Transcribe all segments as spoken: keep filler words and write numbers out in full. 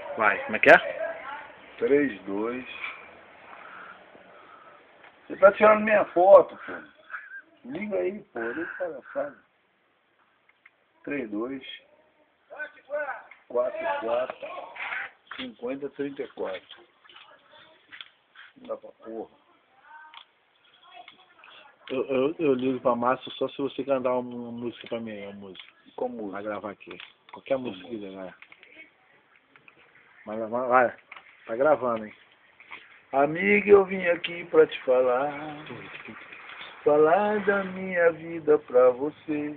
Vai, como é que é? três, dois. Você tá tirando minha foto, pô. Liga aí, pô. Liga para sabe. três, dois. quatro, quatro. cinquenta, trinta e quatro. Não dá pra porra. Eu, eu, eu ligo pra Márcio só se você cantar uma, uma música pra mim, uma música. Como Vai gravar aqui. Qualquer música que quiser, vai. Vai, vai, vai. Tá gravando, hein? Amiga, eu vim aqui pra te falar. Falar da minha vida pra você.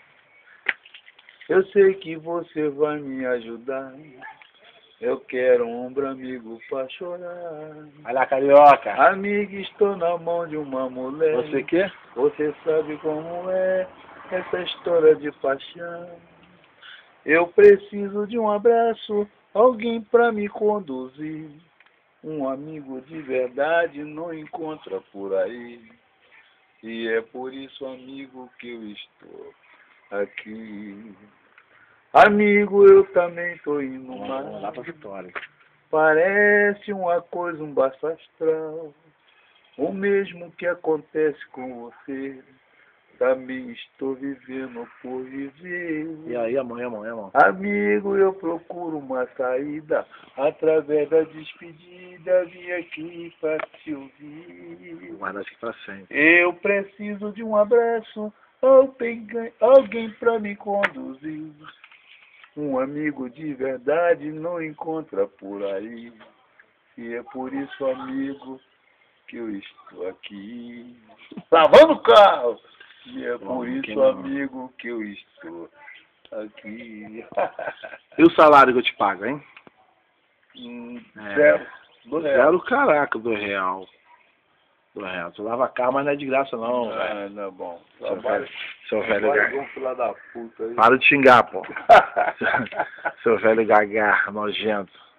Eu sei que você vai me ajudar. Eu quero um ombro amigo pra chorar. Vai lá, carioca. Amiga, estou na mão de uma mulher. Você quê? Você sabe como é essa história de paixão. Eu preciso de um abraço, alguém pra me conduzir. Um amigo de verdade não encontra por aí. E é por isso, amigo, que eu estou aqui. Amigo, eu também tô indo Vamos lá mais. pra Vitória. Parece uma coisa, um baixo astral. O mesmo que acontece com você. Também estou vivendo por viver. E aí, amanhã, amanhã, amanhã. Amigo, eu procuro uma saída. Através da despedida, vim aqui para te ouvir. Vou guardar isso aqui pra sempre. Eu preciso de um abraço. Alguém, alguém para me conduzir. Um amigo de verdade não encontra por aí. E é por isso, amigo, que eu estou aqui. Lavando o carro! E é Bom, por isso, não. amigo, que eu estou aqui. E o salário que eu te pago, hein? Hum, É. Zero. Do real. Zero, caraca, do real. Do real. Tu lava carro, mas não é de graça, não, velho. Ah, não é bom. Seu Trabalho, velho, seu velho trabalho gaga. igual um filho da puta aí. Para de xingar, pô. Seu velho gagar, nojento.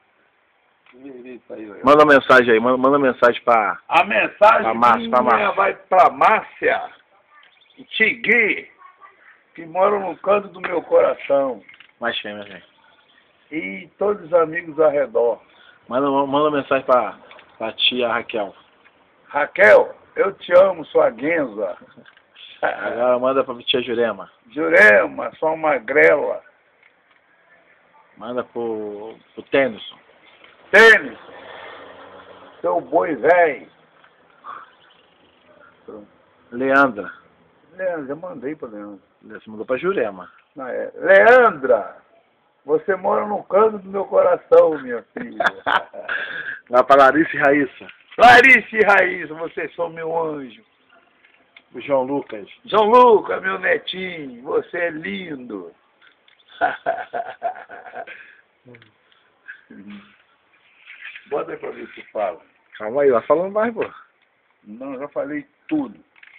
Aí, Manda uma mensagem aí, manda, manda uma mensagem pra... a mensagem Pra Márcia, pra minha Márcia. vai pra Márcia Tigui, que mora no canto do meu coração. Mais fêmea, gente. E todos os amigos ao redor. Manda, manda uma mensagem pra, pra tia Raquel. Raquel, eu te amo, sua Genza. Agora manda pra tia Jurema. Jurema, sua magrela. Manda pro, pro Tennyson. Tênis, seu boi velho. Leandra. Leandra, já mandei pra Leandra. Você mandou pra Jurema. Não, é. Leandra, você mora no canto do meu coração, minha filha. Vai pra Larissa e Raíssa. Clarice e Raíssa, vocês são meu anjo. O João Lucas. João Lucas, meu netinho, você é lindo. Bota aí pra ver se fala. Calma aí, vai falando mais, pô. Não, já falei tudo.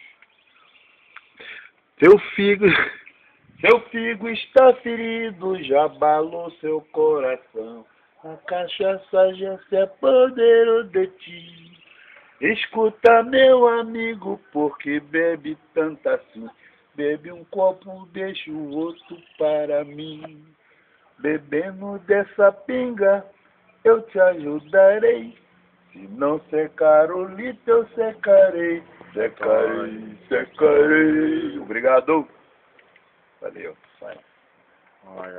Teu figo... Seu figo está ferido, já abalou seu coração. A cachaça já se apoderou de ti. Escuta, meu amigo, porque bebe tanto assim. Bebe um copo, deixa o outro para mim. Bebendo dessa pinga, eu te ajudarei. Se não secar o litro, eu secarei. Secarei, secarei. Obrigado. Valeu. Vai. Olha.